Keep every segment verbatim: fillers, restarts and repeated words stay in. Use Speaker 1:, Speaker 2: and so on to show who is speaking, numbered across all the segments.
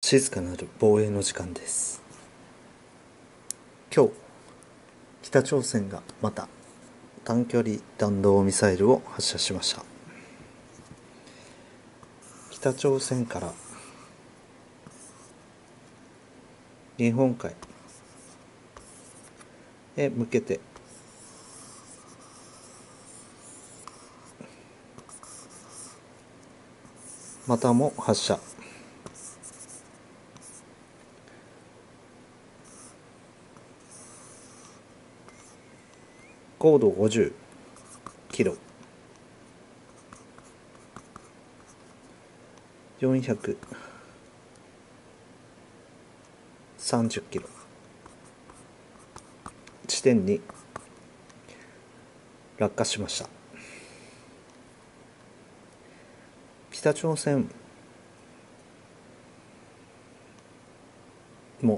Speaker 1: 静かなる防衛の時間です。今日、北朝鮮がまた短距離弾道ミサイルを発射しました。北朝鮮から日本海へ向けてまたも発射。高度ごじゅっキロ、よんひゃくさんじゅっキロ地点に落下しました。北朝鮮も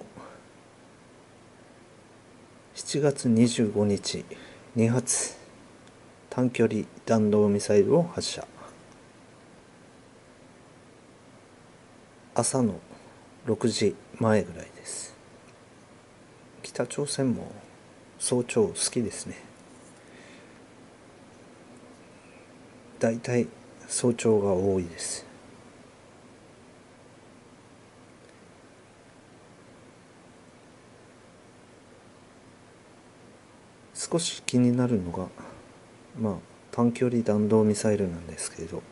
Speaker 1: しちがつにじゅうごにちにはつ短距離弾道ミサイルを発射。朝のろくじまえぐらいです。北朝鮮も早朝好きですね。だいたい早朝が多いです。少し気になるのが、まあ短距離弾道ミサイルなんですけれど、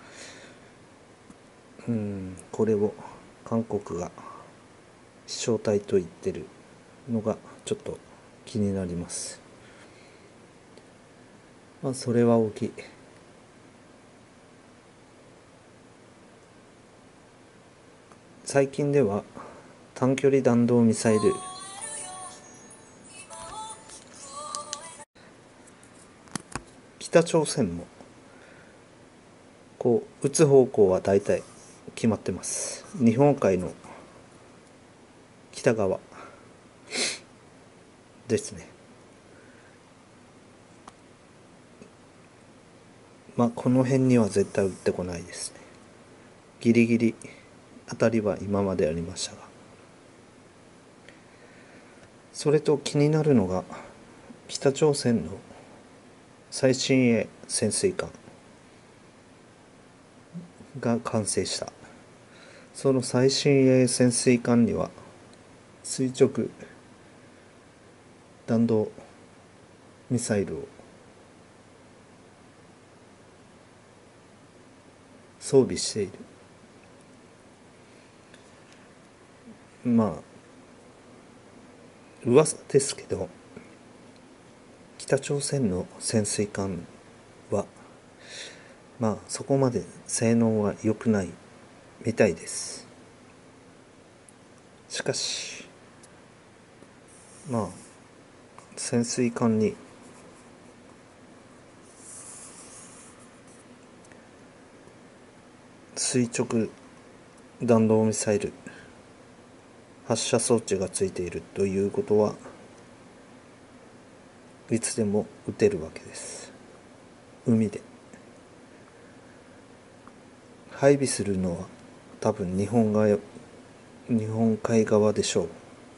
Speaker 1: うんこれを韓国が飛翔体と言ってるのがちょっと気になります。まあそれは大きい。最近では短距離弾道ミサイル北朝鮮もこう撃つ方向は大体決まってます。日本海の北側ですね。まあこの辺には絶対撃ってこないですね。ギリギリ当たりは今までありましたが、それと気になるのが北朝鮮の最新鋭潜水艦が完成した。その最新鋭潜水艦には垂直弾道ミサイルを装備している。まあ噂ですけど、北朝鮮の潜水艦はまあそこまで性能は良くないみたいです。しかしまあ潜水艦に垂直弾道ミサイル発射装置がついているということはいつでも撃てるわけです。海で配備するのは多分日本側日本海側でしょう。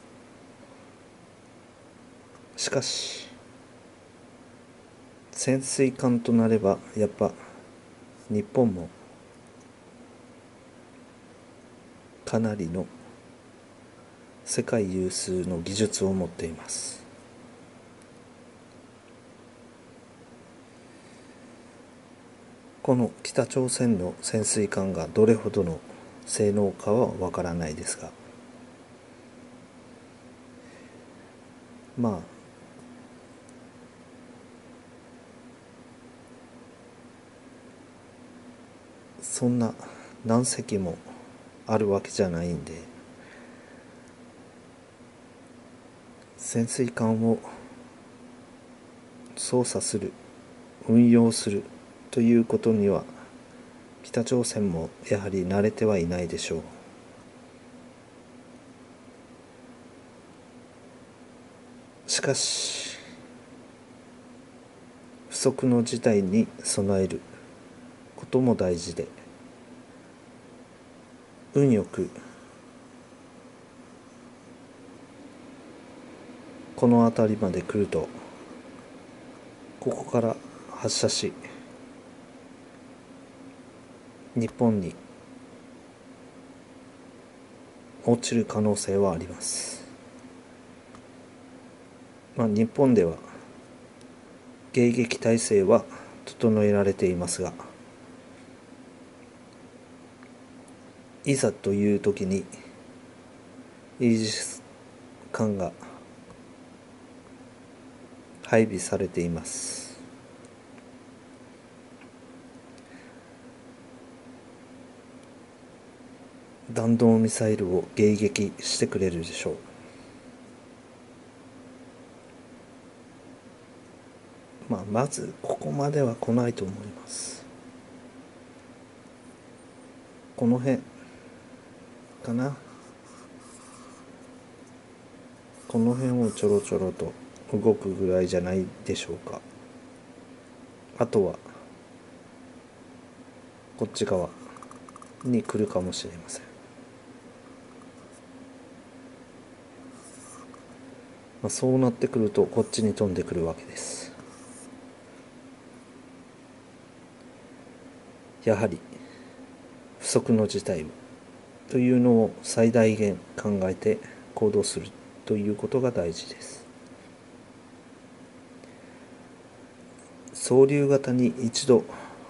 Speaker 1: しかし潜水艦となればやっぱ日本もかなりの世界有数の技術を持っています。この北朝鮮の潜水艦がどれほどの性能かはわからないですが、まあそんな何隻もあるわけじゃないんで、潜水艦を操作する運用するということには北朝鮮もやはり慣れてはいないでしょう。しかし不測の事態に備えることも大事で、運よくこの辺りまで来るとここから発射し日本に落ちる可能性はあります。まあ、日本では迎撃態勢は整えられていますが、いざという時にイージス艦が配備されています。弾道ミサイルを迎撃してくれるでしょう。まあ、まずここまでは来ないと思います。この辺かな。この辺をちょろちょろと動くぐらいじゃないでしょうか。あとはこっち側に来るかもしれません。まあ、そうなってくるとこっちに飛んでくるわけです。やはり不測の事態というのを最大限考えて行動するということが大事です。総流型に一度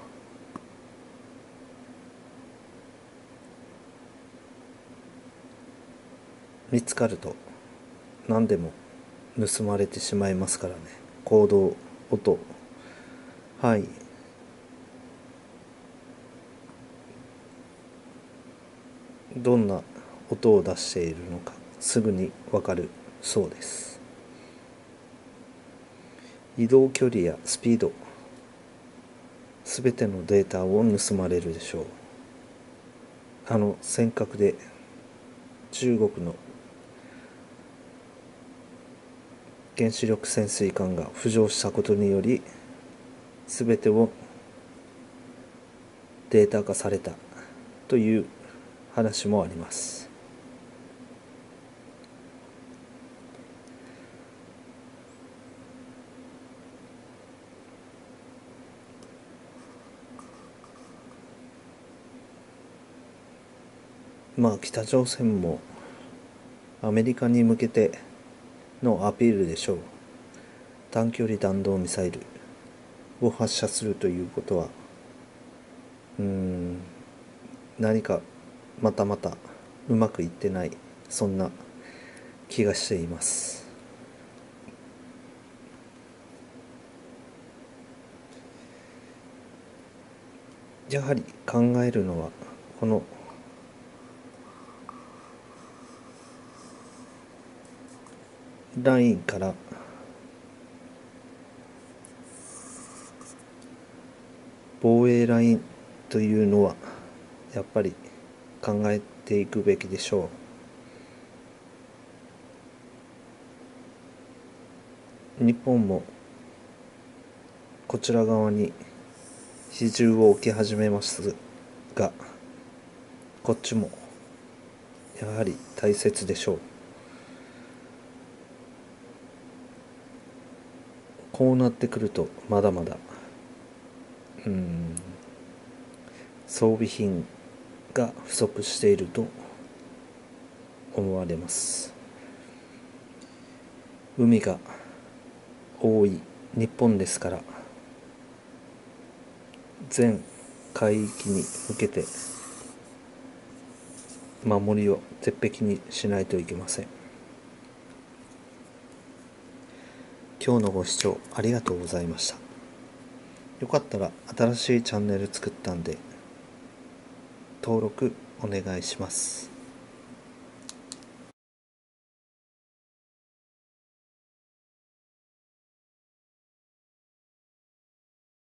Speaker 1: 見つかると何でも盗まれてしまいますからね。行動、音、範囲、どんな音を出しているのかすぐにわかるそうです。移動距離やスピード、すべてのデータを盗まれるでしょう。あの尖閣で中国の原子力潜水艦が浮上したことによりすべてをデータ化されたという話もあります。まあ北朝鮮もアメリカに向けてのアピールでしょう。短距離弾道ミサイルを発射するということはうーん何かまたまたうまくいってない、そんな気がしています。やはり考えるのはこのラインから防衛ラインというのはやっぱり考えていくべきでしょう。日本もこちら側に比重を置き始めますが、こっちもやはり大切でしょう。こうなってくるとまだまだうーん装備品が不足していると思われます。海が多い日本ですから、全海域に向けて守りを鉄壁にしないといけません。今日のご視聴ありがとうございました。よかったら新しいチャンネル作ったんで登録お願いします。